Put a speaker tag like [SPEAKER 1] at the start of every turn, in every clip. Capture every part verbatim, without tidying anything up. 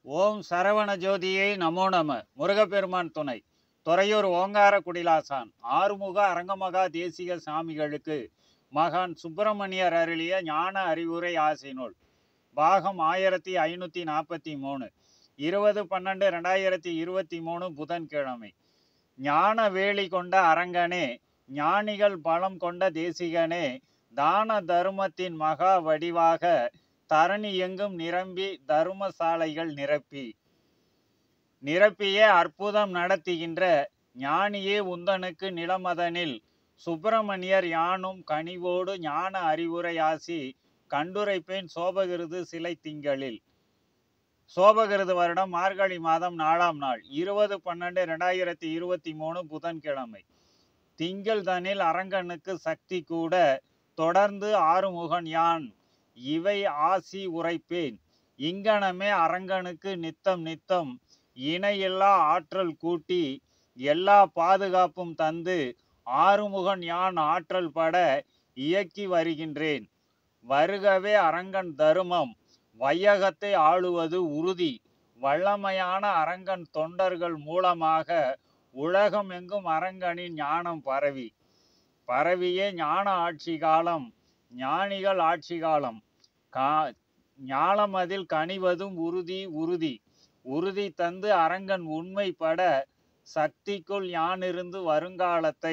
[SPEAKER 1] ஓம் சரவண ஜோதியை நமோ நம. முருகப்பெருமான் துணை. துறையூர் ஓங்கார குடிலாசான் ஆறுமுக அரங்கமகா தேசிக சாமிகளுக்கு மகான் சுப்பிரமணியர் அருளிய ஞான அறிவுரை ஆசினுள் பாகம் ஆயிரத்தி ஐநூற்றி நாற்பத்தி மூணு இருபது பன்னெண்டு ரெண்டாயிரத்தி இருபத்தி மூணு புதன்கிழமை. ஞான வேலி கொண்ட அரங்கனே, ஞானிகள் பலம் கொண்ட தேசிகனே, தான தருமத்தின் மகா வடிவாக தரணி எங்கும் நிரம்பி தருமசாலைகள் நிரப்பி நிரப்பியே அற்புதம் நடத்துகின்ற ஞானியே உந்தனுக்கு நிலமதனில் சுப்பிரமணியர் யானும் கனிவோடு ஞான அறிவுரை ஆசி கண்டுரைப்பேன் சோபகிருது சிலை திங்களில். சோபகிருது வருடம் மார்கழி மாதம் நாலாம் நாள் இருபது பன்னெண்டு ரெண்டாயிரத்தி இருபத்தி மூணு புதன்கிழமை. திங்கள் தனில் அரங்கனுக்கு சக்தி கூட தொடர்ந்து ஆறுமுகன் யான் இவை ஆசி உரைப்பேன். இங்கனமே அரங்கனுக்கு நித்தம் நித்தம் இணையில்லா ஆற்றல் கூட்டி எல்லா பாதுகாப்பும் தந்து ஆறுமுகன் யான் ஆற்றல் பட இயக்கி வருகின்றேன். வருகவே அரங்கன் தருமம் வையகத்தை ஆளுவது உறுதி. வல்லமையான அரங்கன் தொண்டர்கள் மூலமாக உலகம் எங்கும் அரங்கனின் ஞானம் பரவி பரவியே ஞான ஆட்சி காலம், ஞானிகள் ஆட்சி காலம். கா ஞானம் அதில் கனிவதும் உறுதி உறுதி உறுதி தந்து அரங்கன் உண்மைப்பட சக்திக்குள் யானிருந்து வருங்காலத்தை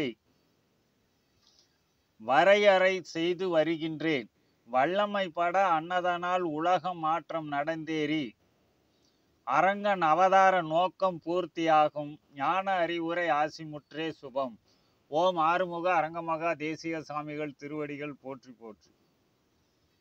[SPEAKER 1] வரையறை செய்து வருகின்றேன். வல்லமை பட அன்னதனால் உலகம் மாற்றம் நடந்தேறி அரங்கன் அவதார நோக்கம் பூர்த்தியாகும். ஞான அறிவுரை ஆசிமுற்றே சுபம். ஓம் ஆறுமுக அரங்கமகா தேசிக சாமிகள் திருவடிகள் போற்றி போற்றி.